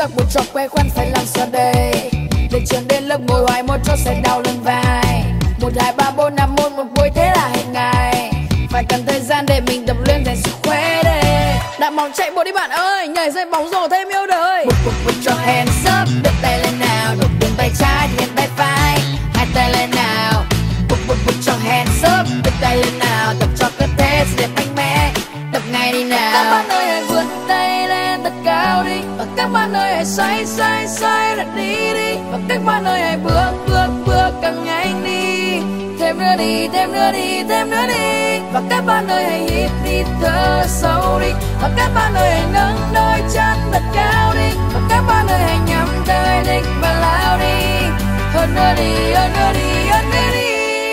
giấc buồn trọc que khoăn phải làm sao đây. Đến trường đến lớp ngồi hoài một chỗ sẽ đau lưng vai. 1, 2, 3, 4, 5 môn một buổi thế là hàng ngày. Phải cần thời gian để mình tập luyện rèn sức khỏe đây. Đạn bóng chạy bộ đi bạn ơi, nhảy dây bóng rổ thêm yêu đời. Put your hands up, đưa tay lên nào, đột tiền tay trái thì tay phải, hai tay lên nào. Put your hands up, đưa tay lên nào, tập cho cơ thể sẽ đẹp mạnh mẽ, tập ngay đi nào. Các bạn ơi hãy vươn tay lên thật cao đi, và các bạn ơi hãy xoay xoay xoay đặt đi đi, và các bạn ơi hãy bước bước bước càng nhanh đi. Thêm nữa đi, thêm nữa đi, thêm nữa đi. Và các bạn ơi hãy hít đi thở sâu đi, và các bạn ơi hãy nâng đôi chân thật cao đi, và các bạn ơi hãy nhắm tới đích và lao đi. Hơn nữa đi, hơn nữa đi, hơn nữa đi.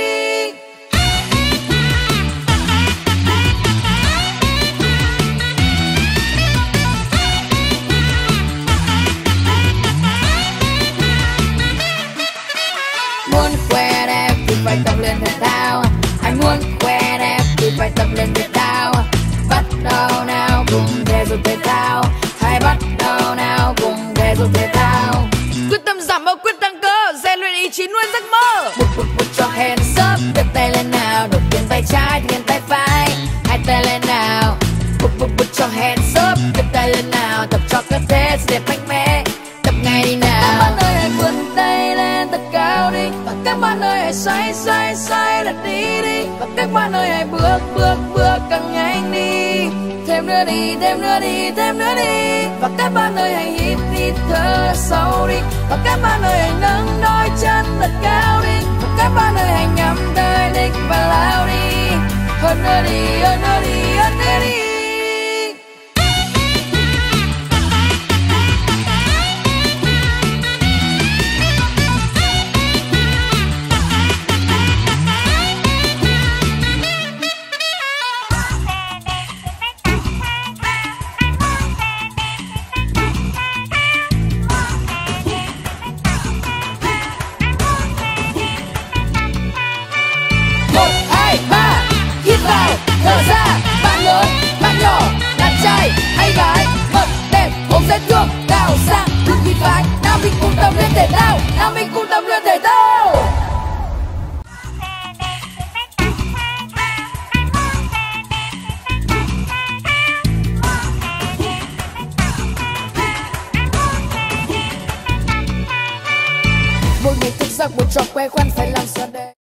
Muốn khoe đẹp thì phải tập luyện thể thao. Anh muốn khoe đẹp thì phải tập luyện thể thao. Bắt đầu nào cùng thể dục thể thao. Hãy bắt đầu nào cùng thể dục thể thao. Quyết tâm giảm mỡ, quyết tăng cơ, rèn luyện ý chí nuôi giấc mơ. Put your hands up, đưa tay lên nào, đột tiền tay trái thì tay phải, hai tay lên nào. Put your hands up, đưa tay lên nào, tập cho cơ thể sẽ đẹp mạnh mẽ, tập ngay đi nào. Các bạn ơi hãy vươn tay lên thật cao đi, và các bạn ơi hãy xoay xoay xoay đặt đi đi, và các bạn ơi hãy bước bước bước càng nhanh đi. Thêm nữa đi, thêm nữa đi, thêm nữa đi. Và các bạn ơi hãy hít đi thở sâu đi, và các bạn ơi hãy nâng đôi chân thật cao đi, và các bạn ơi hãy nhắm tới đích và lao đi. Hơn nữa đi, hơn nữa đi, hơn nữa đi. Thở ra, bạn lớn, bạn nhỏ, đàn trai hay gái, mập, đẹp, ốm dễ thương, cao sang, cực kỳ phái. Nào mình cùng tập luyện thể thao, nào mình cùng tập luyện thể thao. Mỗi ngày thức giấc một trò que khoăn phải làm sao đây.